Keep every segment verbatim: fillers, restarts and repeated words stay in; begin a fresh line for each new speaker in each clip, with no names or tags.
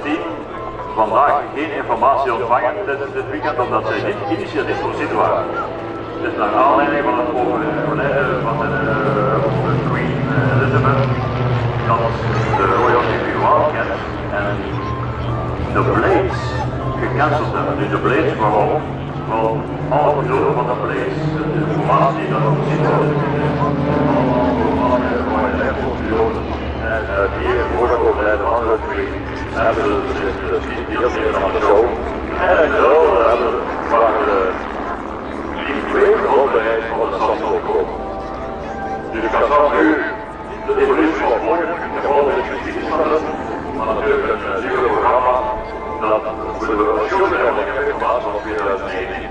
team vandaag geen informatie ontvangen tijdens dit weekend omdat zij niet initiatief voorzien waren. Het is naar aanleiding van het overlijden van de uh, Queen Elizabeth dat de Royal Navy kent en de Blades gecanceld hebben. Nu de Blades waarom? Wel, alle bedoelen van de Blades, de informatie dat we zien worden, allemaal van de Royal Navy piloten en die voor het overlijden van de Queen hebben dus niet deelnemen aan de show. En wel hebben we die twee grootbereid van de Zandvoort gekomen. Dus ik kan zelf nu de evolutie van volgen, de volgende discussies van het, maar natuurlijk een nieuwe programma dat moeten we een showbereiding hebben gemaakt van tweeduizend negentien.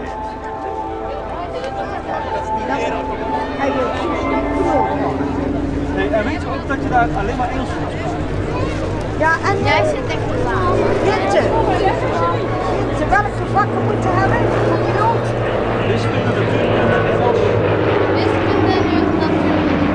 Hey, en weet je ook dat je daar alleen maar Engels voor hebt?
Ja, en jij zit echt te laat. Witte. Witte. Welke vakken moeten hebben?
Wiskunde, natuurkunde en Engels.
Wiskunde en natuurkunde.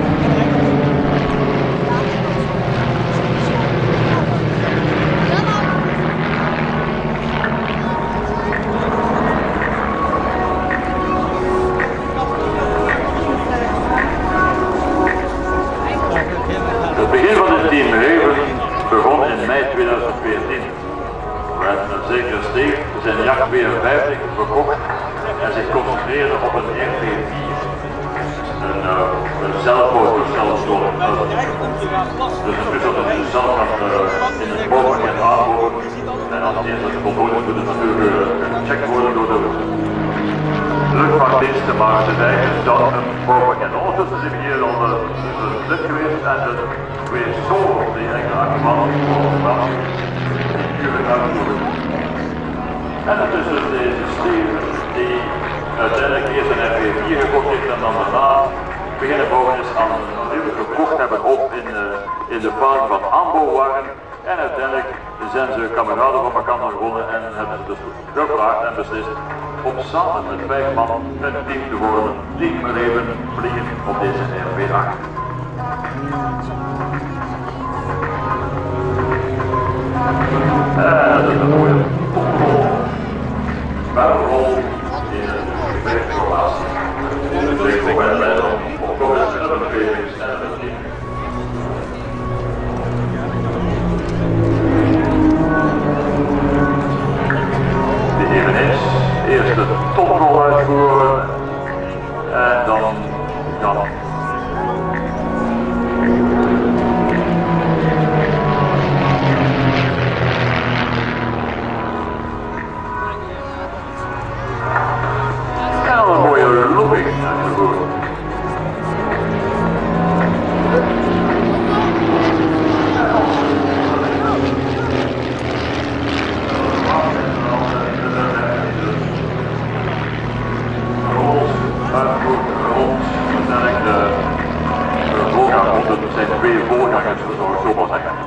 Het begin van dit team Raven begon in mei tweeduizend veertien. Waar een zekere Steeg zijn jacht tweeënvijftig verkocht en zich concentreerde op een R P vier. Een, uh, een zelfbouwtoestelstoel. Dus een toestel dat je zelf kan uh, in het bouwpakket aanboren. En als het eerst voldoende moet het natuurlijk uh, gecheckt worden door de luchtvaartdiensten, maar ze zeggen dat een bouwpakket. Ondertussen zijn we hier al de lid geweest en de twee solos die eigenlijk aangemaakt worden, die natuurlijk uitvoeren. En het is dus deze Steven die uiteindelijk eerst een R P vier gekocht heeft en dan daarna beginnen bouwen is aan natuurlijk gekocht hebben op in, uh, in de fase van aanbouwwaren. En uiteindelijk zijn ze kameraden van elkaar gewonnen en hebben ze dus gevraagd en beslist om samen met vijf man een team te worden. Team Raven vliegen op deze R P acht. En dat is een mooie barrel in een werkrelatie. In een werkrelatie op Corus en de bevegings en het team. Die eveneens eerst de toprol uitvoeren en dan kan en een mooie looping uitgevoerd. zijn twee voorgangers verzorgd, zo maar zeggen.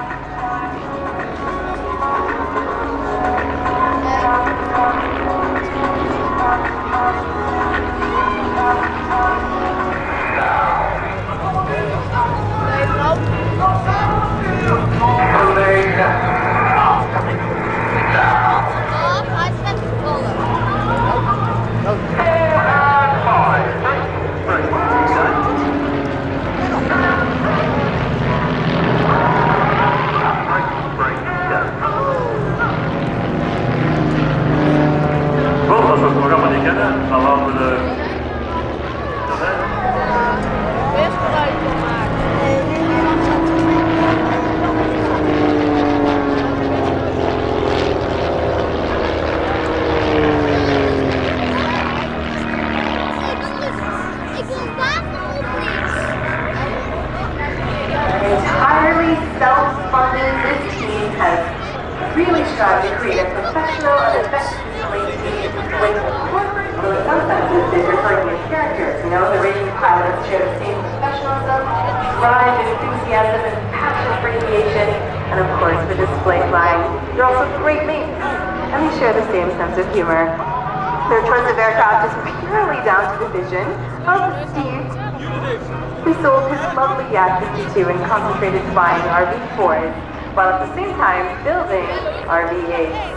Dan laten we de...
Best geluid van maken. Ik wil water opnieuw.
Entirely self-funded, this team has really strived to create a professional and effective team with corporate, well, in some senses, they're referring to characters. You know, the Raging pilots share the same professionalism, drive, enthusiasm, and passion for aviation, and of course, the display flying. They're also great mates, and they share the same sense of humor. Their choice of aircraft is purely down to the vision of Steve, who sold his lovely Yak fifty-two and concentrated flying R V fours while at the same time building our V eights.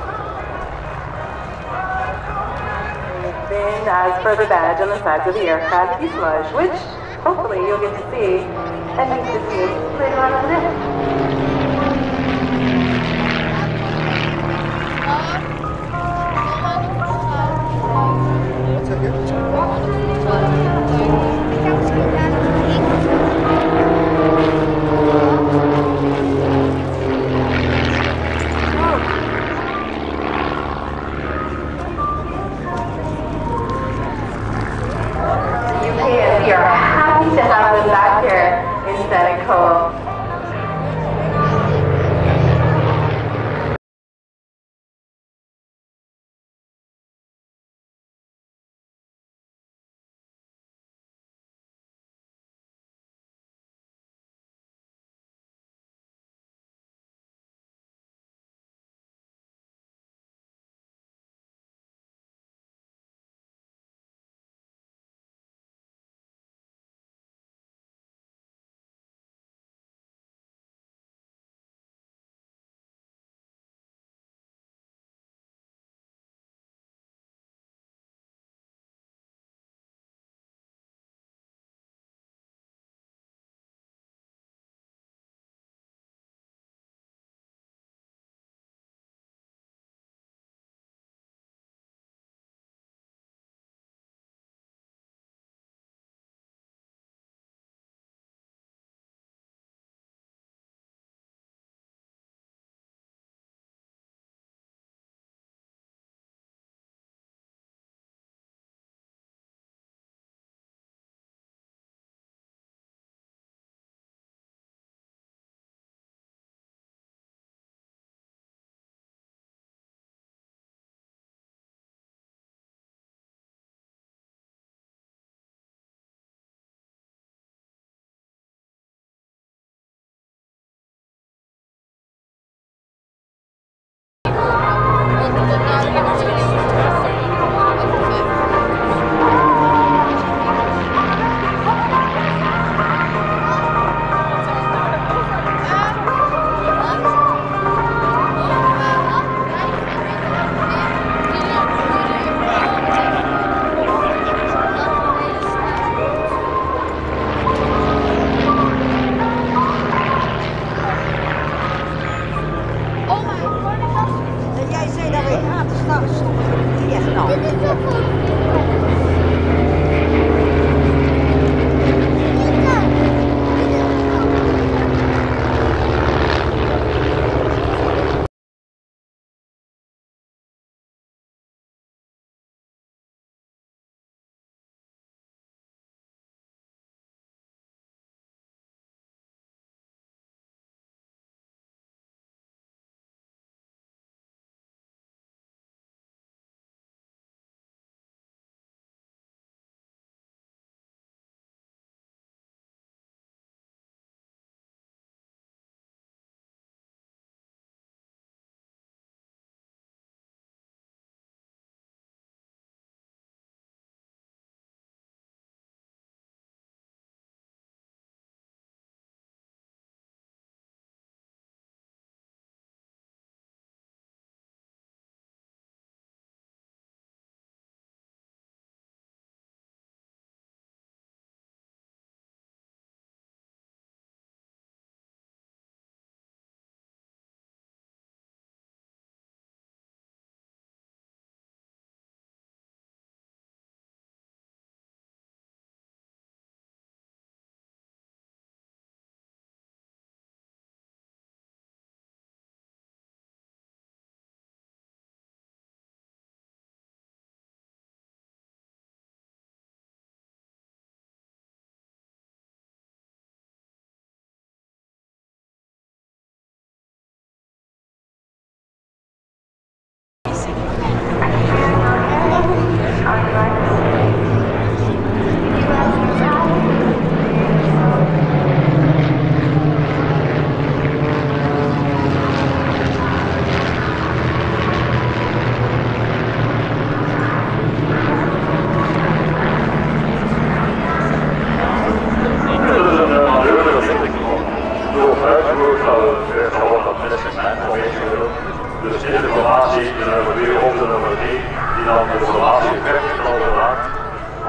Then, as per the badge on the sides of the aircraft fuselage, which hopefully you'll get to see and meet the team later on in the day. We are happy to have them back here in Senegal.
Jij zei dat we aan te starten. Yes, nou.
zijn, of eventueel. Dus deze formatie, de nummer vier of de nummer drie, die dan de formatie verder zal laten.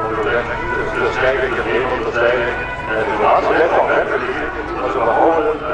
Dus kijk ik het even op de stijging. En de laatste weg van verder, dat is een behouden